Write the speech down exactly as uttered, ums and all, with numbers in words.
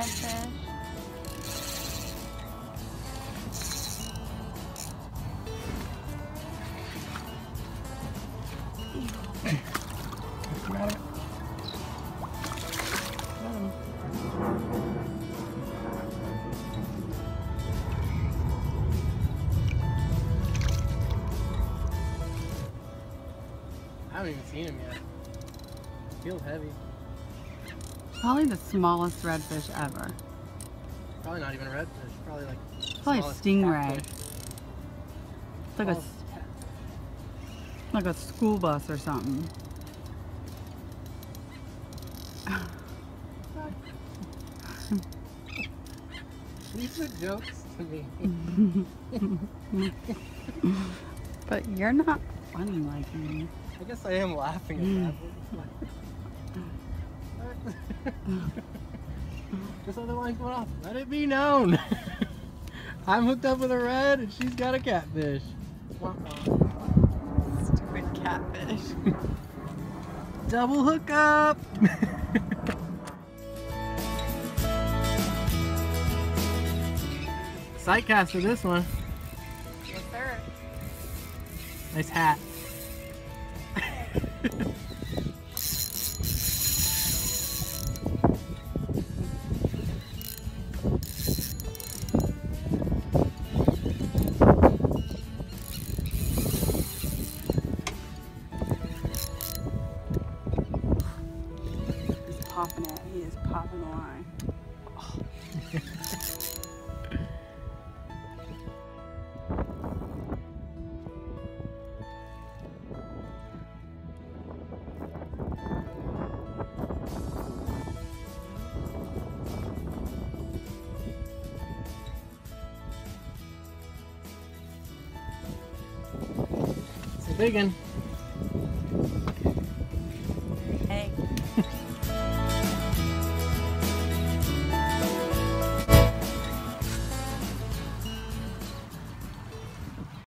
redfish. Got it. I haven't even seen him yet. Feels heavy. Probably the smallest redfish ever. Probably not even a redfish. Probably like Probably a stingray. catfish. It's like a, Oh, like a school bus or something. These are jokes to me. But you're not funny like me. I guess I am laughing at that. Just otherwise going off. Let it be known. I'm hooked up with a red and she's got a catfish. Stupid catfish. Double hookup. Sight cast for this one. Yes, sir. Nice hat. He's popping it. He is popping the line. Oh. It's a big one.